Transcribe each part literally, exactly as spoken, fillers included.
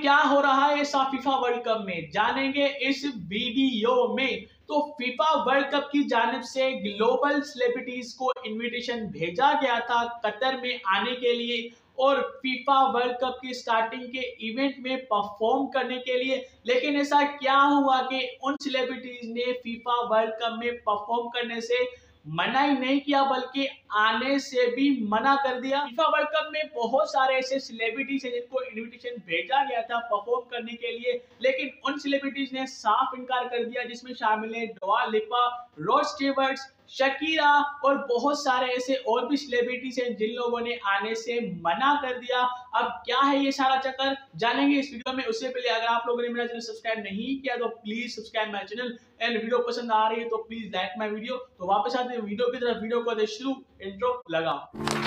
क्या हो रहा है इस फीफा वर्ल्ड कप में जानेंगे इस वीडियो में। तो फीफा वर्ल्ड कप की जानिब से ग्लोबल सेलिब्रिटीज को इनविटेशन भेजा गया था कतर में आने के लिए और फीफा वर्ल्ड कप की स्टार्टिंग के इवेंट में परफॉर्म करने के लिए। लेकिन ऐसा क्या हुआ कि उन सेलिब्रिटीज ने फीफा वर्ल्ड कप में परफॉर्म करने से मना ही नहीं किया बल्कि आने से भी मना कर दिया। फीफा वर्ल्ड कप में बहुत सारे ऐसे सेलिब्रिटीज हैं जिनको इनविटेशन भेजा गया था परफॉर्म करने के लिए, लेकिन उन सेलिब्रिटीज ने साफ इनकार कर दिया, जिसमें शामिल है दुआ लिपा, रॉड स्टीवर्ट, शकीरा और बहुत सारे ऐसे और भी सेलिब्रिटीज हैं जिन लोगों ने आने से मना कर दिया। अब क्या है ये सारा चक्कर जानेंगे इस वीडियो में। उससे पहले अगर आप लोगों ने मेरा चैनल सब्सक्राइब नहीं किया तो please subscribe my channel and video पसंद आ रही है तो प्लीज लाइक माय वीडियो। तो वापस आते हैं वीडियो की तरफ। वीडियो को शुरू, इंट्रो लगाओ।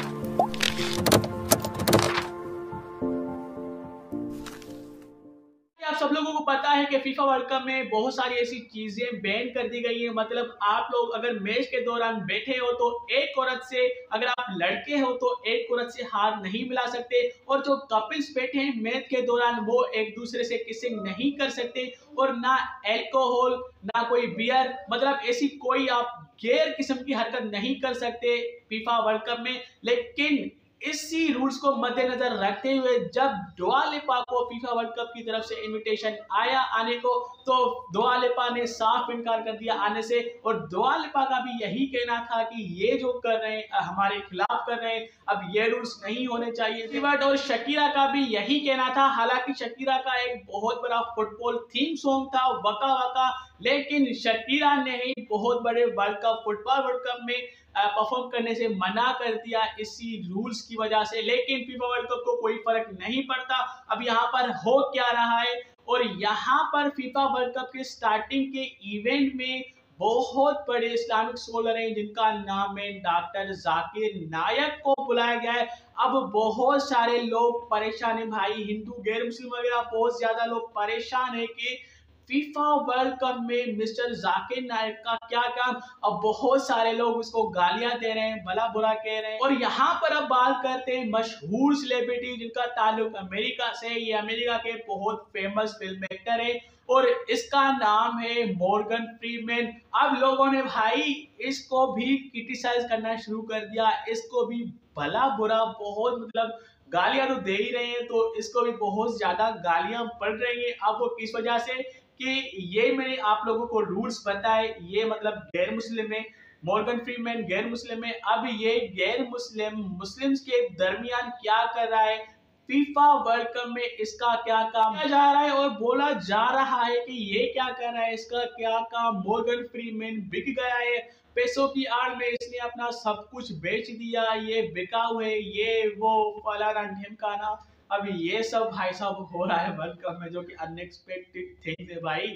आप सब लोगों को पता है कि फीफा वर्ल्ड कप में बहुत सारी ऐसी चीजें बैन कर दी गई हैं। मतलब आप लोग अगर मैच के दौरान बैठे हो तो एक औरत से, अगर आप लड़के हो तो एक औरत से हाथ नहीं मिला सकते, और जो कपल्स बैठे हैं मैच के दौरान वो एक दूसरे से किसिंग नहीं कर सकते, और ना एल्कोहल ना कोई बियर, मतलब ऐसी कोई आप गैर किस्म की हरकत नहीं कर सकते फीफा वर्ल्ड कप में। लेकिन इसी रूल्स को मद्देनजर रखते हुए जब दुआ लिपा को फीफा वर्ल्ड कप की तरफ से इनविटेशन आया आने को, तो दुआ लिपा ने साफ इनकार कर दिया आने से। और दुआ लिपा का भी यही कहना था कि ये जो कर रहे हैं हमारे खिलाफ कर रहे हैं, अब ये रूल्स नहीं होने चाहिए। स्टीवर्ट और शकीरा का भी यही कहना था। हालांकि शकीरा का एक बहुत बड़ा फुटबॉल थीम सॉन्ग था वका वका, लेकिन शकीरा ने ही बहुत बड़े world cup football world cup में परफॉर्म करने से मना कर दिया इसी रूल्स की वजह से। लेकिन फीफा वर्ल्ड कप को कोई फर्क नहीं पड़ता अब यहाँ पर हो क्या रहा है। और यहाँ पर फीफा वर्ल्ड कप के स्टार्टिंग के इवेंट में बहुत बड़े इस्लामिक स्कॉलर हैं जिनका नाम है डॉक्टर जाकिर नायक को बुलाया गया है। अब बहुत सारे लोग परेशान है भाई, हिंदू गैर मुस्लिम वगैरह बहुत ज्यादा लोग परेशान है कि फीफा वर्ल्ड कप में मिस्टर जाकिर नायक का क्या काम। अब बहुत सारे लोग उसको गालियां दे रहे हैं, भला बुरा कह रहे हैं। और यहाँ पर अब बात करते हैं मशहूर सेलिब्रिटी जिनका ताल्लुक अमेरिका से। ये अमेरिका के बहुत फेमस फिल्म एक्टर है और इसका नाम है मॉर्गन फ्रीमैन। अब लोगों ने भाई इसको भी क्रिटिसाइज करना शुरू कर दिया, इसको भी भला बुरा बहुत मतलब गालियां तो दे ही रहे हैं, तो इसको भी बहुत ज्यादा गालियां पड़ रही हैं। अब वो किस वजह से कि ये मैंने आप लोगों को रूल्स बताए, ये मतलब गैर मुस्लिम है, मॉर्गन फ्रीमैन गैर मुस्लिम है। अब ये गैर मुस्लिम मुस्लिम्स के दरमियान क्या कर रहा है, फीफा वर्ल्ड कप में इसका क्या काम किया जा रहा है, और बोला जा रहा है कि ये क्या कर रहा है, इसका क्या काम। मॉर्गन फ्रीमैन बिक गया है, पैसों की आड़ में इसने अपना सब कुछ बेच दिया, ये बिकाऊ है, ये वो फलाना ढिमकाना। अब ये सब भाई साहब हो रहा है वर्ल्ड कप में, जो कि अनएक्सपेक्टेड थिंग्स है भाई।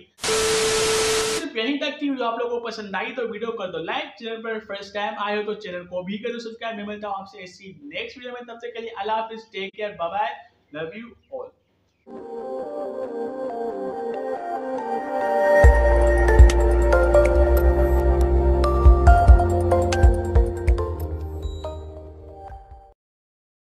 सिर्फ यहीं तक थी वीडियो। आप लोगों को पसंद आई तो वीडियो कर दो लाइक, चैनल पर फर्स्ट टाइम आए हो तो चैनल को भी कर दो सब्सक्राइब। मैं मिलता हूं आपसे इसी नेक्स्ट वीडियो में, तब तक के लिए अल्लाह हाफिज, take care, bye bye, love you all.